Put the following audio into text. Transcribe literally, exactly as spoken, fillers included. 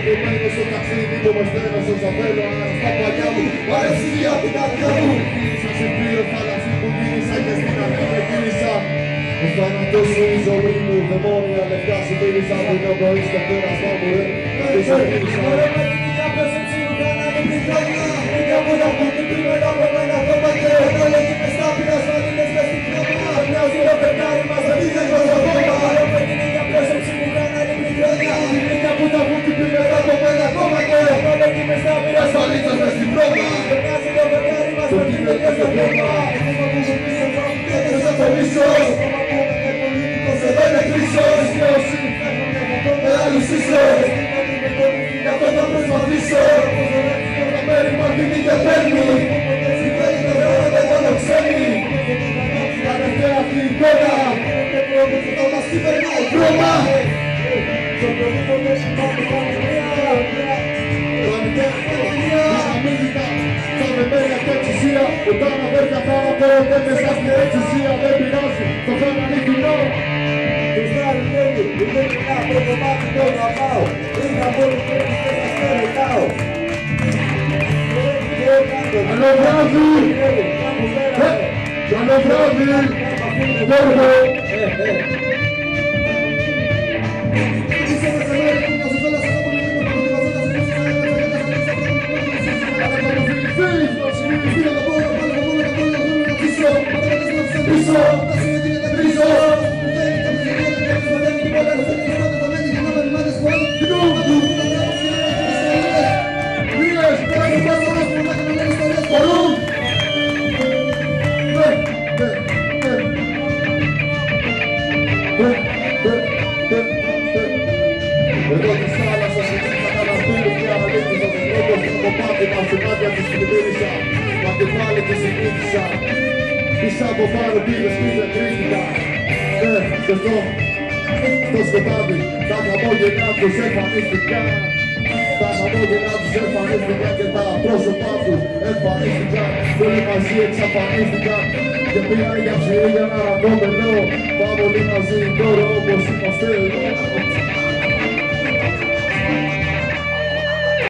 Κομμένο στο ταξίδι μου με στέλνος όσα θέλω. Αλλά στα παλιά μου μ' αρέσει για την καρδιά μου. Μίλησα σε πλοίο θάλασσι που μίλησα και στην αρχή με κύλησα. Ο θάνατος σου η ζωή μου, δαιμόνια λευκά σου μίλησα. Που είναι ο πρωί στο πέρασμα μου ρε, κάτι σε μίλησα. Από τα πούτη τρίμενα από μένα το πατέρα. Το λέγει μες στα πειρά σφαλίνες μες στην χρώμα. Μοιάζει το φεγγάρι μας δεν είχε κόσμο κόμμα. Το έγινε για πρόσωψη μου κάνα άλλη μικρόνια. Και από τα πούτη τρίμενα από μένα το πατέρα. Το λέγει μες στα πειρά σφαλίνες μες στην χρώμα. Μοιάζει το φεγγάρι μας δεν είχε κόσμο κόμμα. Έπαιζε το μίσος. Εδώ είναι κρίσος. Με άλλους ίσως. Γι' αυτό θα προσπαθήσω. Μέρη μου αρκετή και παίρνει. Συμβαίνει το δρόμο δεν το ξένει. Κατευθέα αυτή η εικόνα. Θα μας κυβερνάει χρώμα. Σαν μεμέρια και εξουσία. Όταν αδέρφια θα αναφέρονται μέσα στην εξουσία. Δεν πειράζει, το θέμα είναι κοινό. Τους δάρει τέλει, που δεν είναι από το μάτι το αγαπάω. Είχα μόνο και δεν σας περαιτάω. Καλό βράδυ! Καλό βράδυ! Γιώργο! Εδώ της θάλασσας συνέχεια καταστήλους και αναλύτης ο τρόπος του κομμάτι μας σε μάτια της πλημμύρισα. Μα και πάλι τη συνήθισα. Πίσω από πάνω πήγες πήγε κρίνηκα. Ναι, σωστό. Στο σκοτάδι τα χαμόγελιά τους εμφανίστηκαν. Τα χαμόγελιά τους εμφανίστηκαν και τα πρόσωπά τους εμφανίστηκαν. Όλοι μαζί εξαφανίστηκαν. Και πήγανε για ψηρή για να ραντόμενο. Πάμε όλοι μαζί τώρα όπως είμαστε εδώ.